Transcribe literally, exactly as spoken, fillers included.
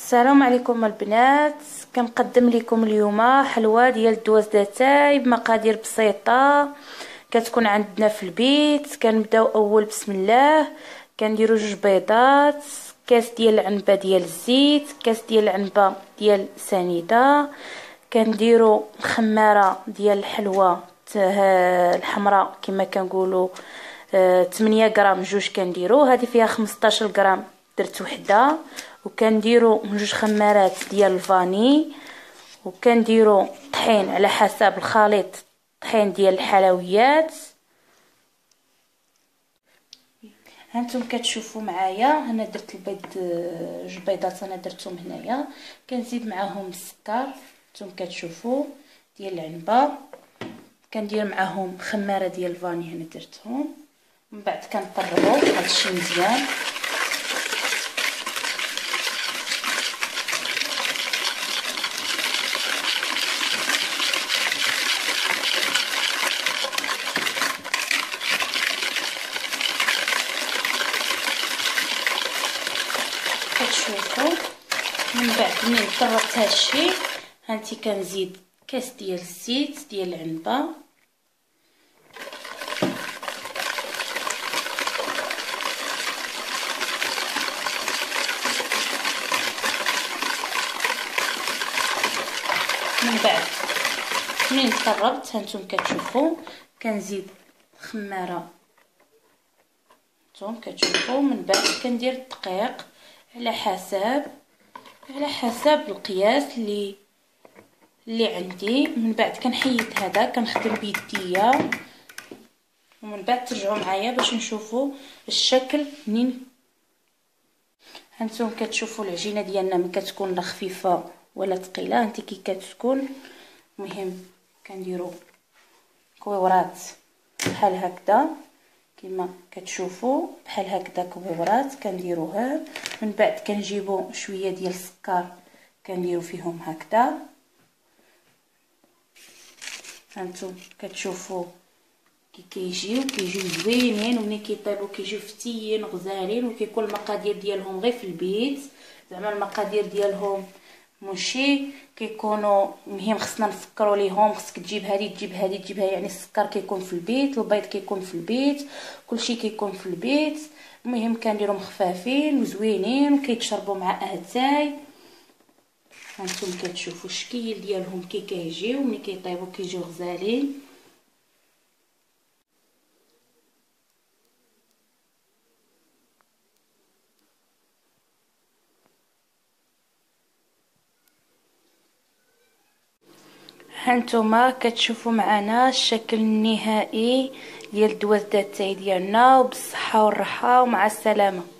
السلام عليكم البنات. كنقدم لكم اليوم حلوى ديال الدواز داتاي بمقادير بسيطه كتكون عندنا في البيت. كنبداو اول بسم الله. كنديروا جوج بيضات، كاس ديال العنبه ديال الزيت، كاس ديال العنبه ديال سنيده، كنديروا خماره ديال الحلوى الحمراء كما كنقولوا ثمانية غرام. جوج كنديروا هذه فيها خمسطاش غرام، درت وحده. وكنديروا جوج خمارات ديال الفاني، وكنديروا طحين على حسب الخليط، طحين ديال الحلويات. هانتم كتشوفوا معايا انا درت البيض، جوج بيضات انا درتهم هنايا. كنزيد معاهم السكر نتوما كتشوفوا ديال العنبه، كندير معاهم خماره ديال الفاني هنا درتهم. من بعد كنطربوا هادشي مزيان. كتشوفوا من بعد ملي طربت هادشي هانتي كنزيد كاس ديال الزيت ديال العنبه، من بعد ملي طربت هانتوما كتشوفوا كنزيد خماره نتوما كتشوفوا. من بعد كندير الدقيق على حسب على حسب القياس اللي اللي عندي. من بعد كنحيد هذا كنخدم بيديا، ومن بعد ترجعوا معايا باش نشوفوا الشكل منين. هانتوما كتشوفوا العجينه ديالنا ما كتكون لا خفيفه ولا ثقيله، انت كي كتكون. المهم كنديروا كويورات بحال هكذا كما كتشوفوا، بحال هكذا كويورات كنديروها. من بعد كنجيبوا شويه ديال السكر كنديروا فيهم هكذا. هانتوما كتشوفوا كي كيجيو كيجيو زوينين، وملي كيطيبوا كيجيو فتيين غزالين، وكيكون المقادير ديالهم غير في البيت. زعما المقادير ديالهم ماشي كيكونوا مهم خصنا نفكروا ليهم خصك تجيب هذه تجيب هذه تجيب هذه. يعني السكر كيكون في البيت، البيض كيكون في البيت، كلشي كيكون في البيت. المهم كنديرهم خفافين وزوينين وكيتشربوا مع اتاي. هانتوما كتشوفوا الشكل ديالهم كي كيجيو ملي كيطيبوا كيجيو غزالين. هانتوما كتشوفوا معنا الشكل النهائي ديال الدواز داتاي ديالنا، وبالصحه والراحه ومع السلامه.